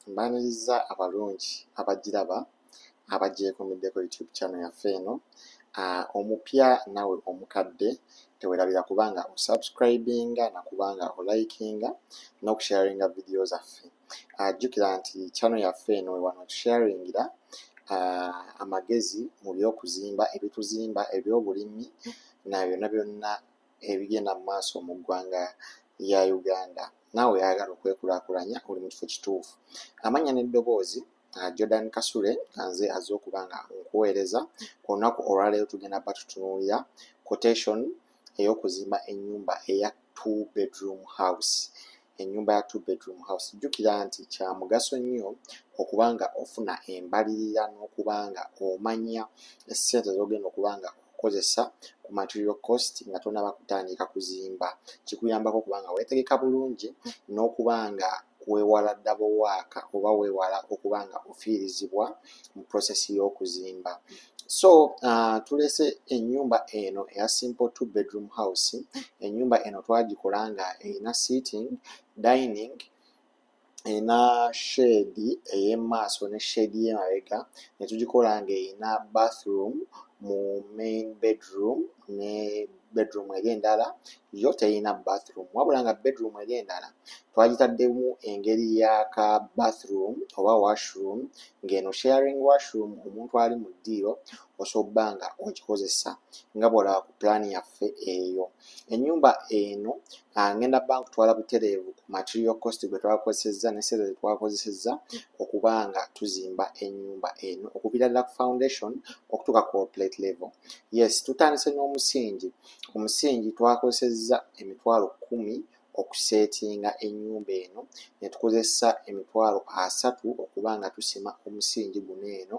mbaniriza abalungi abagiraba abagyekomiddeko YouTube channel yaffe eno. Omupya nawe omukadde tewerabira kubanga osubscribinga nakubanga olikinga n'okusharinga video zaffe. Jjukira nti channel yaffe eno wano tusharingira amagezi mu by'okuzimba, ebituzimba, eby'obulimi na byonna ebigenda mu maaso mu ggwanga lya Uganda. Naawe ayagala okwekulaakulanya oli mu kifo kituufu. Amanya n'eddoboozi Jordan Kasule nze azze okuba nga nkuweereza. Olunaku olwaleero tugenda batutunuulira quotation ey'okuzimba ennyumba eya 2-bedroom house. Ennyumba ya 2-bedroom house. Jjukira nti kya mugaso nnyo okuba nga ofuna embalirira n'okuba nga omanya essente z'ogenda okuba nga okozesa ku material cost nga tonnaba kutandika kuzimba. Kikuyambako okuba nga weetegeka bulungi n'okuba nga weewala double work oba weewala okuba nga ofiirizibwa mu process y'okuzimba. So tulese ennyumba eno eya simple 2-bedroom house. Ennyumba eno twagikola nga erina seating, dining, erina shade ey'emaaso ne shade y'emabega, ne tugikola nga erina bathroom mu main bedroom ne bedroom eri endala yo terina bathroom, wabula nga bedroom eri endala twagitaddemu engeri y'aka bathroom oba washroom, ng'eno sharing washroom omuntu ali mu ddiiro osobola nga ogikozesa nga bw'olaba ku plan yaffe eyo. Ennyumba eno ngenda bba nkutwala butereevu ku material cost gwe twakozesezza ne ssente ze twakozesezza okuba nga tuzimba ennyumba eno okuviira ddala ku foundation okutuuka ku plate level. Yes, tutandise n'omusingi. Omusingi twakozesezza emitwalo 10 okuseetinga ennyumba eno, ne tukozesa emitwalo 30 okuba nga tusima omusingi guno eno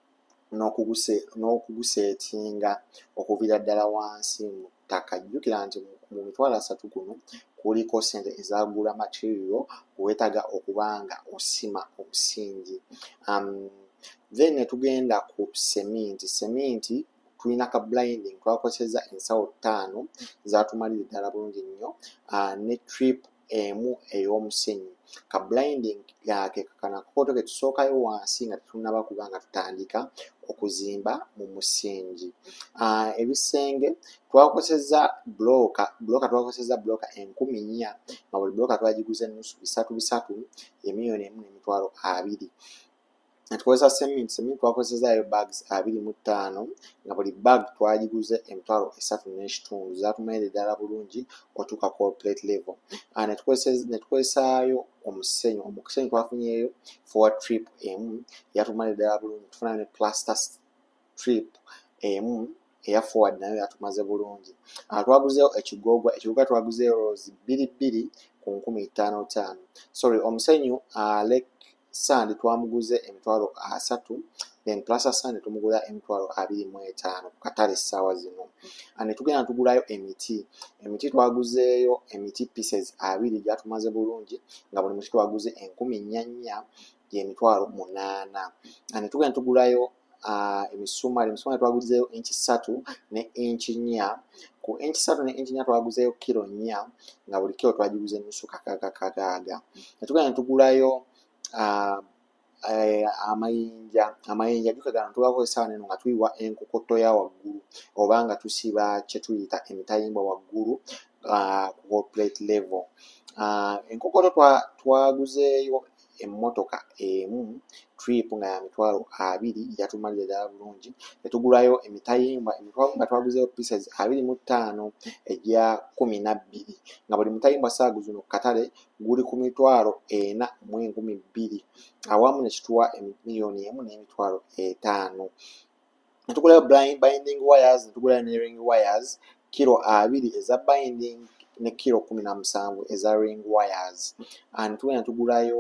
n'okuguseetinga okuviira ddala wansi mu ttaka. Jjukira nti mu mitwalo 30 guno kuliko ssente ezagula material weetaaga okuba nga osima omusingi. Then ne tugenda ku seminti. Seminti tulina ka blinding twakozesezza ensawo 5 zaatumalira ddala bulungi nnyo ne trip emu ey'omusenyu. Ka blinding ke kanakoto ke tusookayo wansi nga tetunnaba kuba nga tutandika okuzimba mu musingi. Ebisenge twakozesezza bbulooka twakozesezza bbulooka 4,000 nga buli bbulooka twagiguze ennusu 3 1,200,000. Tukozesa seminti twakozesezzayo bags 25 nga buli bag twagiguze emitwalo 3.5 zaatumalira ddala bulungi otuuka ku plate level. Ne tukozesaayo omusenyu. Omusenyu twafunyeyo for trip emu yatumalira ddala bulungi. Tufunayo ne plaster strip emu eya forward nayo yatumaze bulungi. Twaguzeeyo ekigoogwa twaguzeeyo rolls 2 ku 1,550. Sorry, omusenyu sand twamuguze emitwalo 3, then plaster sand tumugula emitwalo 25 ku katale essaawa zino. Ne tugenda tugulayo emiti. Emiti twaguzeeyo emiti pieces 2 gyatumaze bulungi nga buli muti twaguze 4,400 y'emitwalo 8. Ne tugenda tugulayo emisumaali. Emisumaali twaguzeeyo inch 3 ne inch 4. Ku inch 3 ne inch 4 twaguzeeyo kilo 4 nga buli kilo twagiguze ennusu kakaaga. Ne tugenda tugulayo amayinja tukagana tugakozesa wano nga tuyiwa enkokoto ya waggulu oba nga tusiba kye tuyita emitayimbwa waggulu ku plate level. Enkokoto twaguzeeyo emmotoka emu trip nga ya mitwalo 2 yatumalira ddala bulungi. Ne tugulayo emitayimbwa nga twaguzeeyo pieces 25 egya 12 nga buli mutayimbwa saagu zino ku katale guli ku mitwalo 4,200 awamu ne kituwa $1,500,000. Ne tugulayo binding wires, ne tugulayo ne ring wires kilo 2 eza binding ne kilo 17 eza ring wires. Ne tugenda tugulayo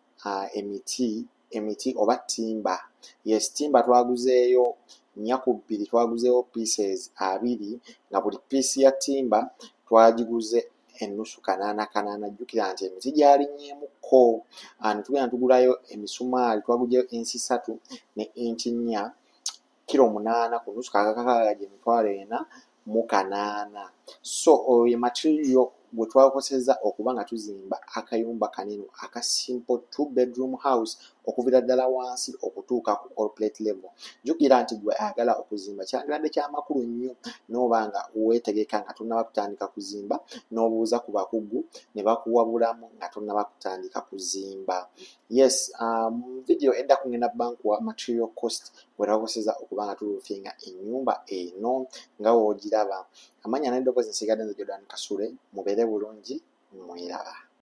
emiti oba timba. Yes, timba twaguzeeyo 4 twaguzeeyo pieces 2 nga buli piece ya timba twagiguze ennusu 8. Jjukira nti emiti gyalinnyemukko. Ne tugenda tugulayo emisumaali twaguzeeyo inch 3 ne inch 4 kilo 8 ku nnusu kakaaga gye emitwalo 4 mu 8. So oyo ye material bwe twakoseza okuba nga tuzimba akayumba kanene aka simple 2-bedroom house okuvira ddala wansi okutuuka ku corporate level. Jjukira nti gwe ayagala okuzimba kyandibadde ky'amakulu nnyo n'oba nga weetegeka nga tonnaba kutandika kuzimba n'obuuza ku bakugu ne bakuwabulamu nga tonnaba kutandika kuzimba. Yes, video edda kungenda bankuwa material cost bwe twakoseza okuba nga tuloofinga ennyumba eno nga woogiraba. Amanya n'eddoboozi nsigadde nze Jordan Kasule, mubeere bulungi, mwiraba.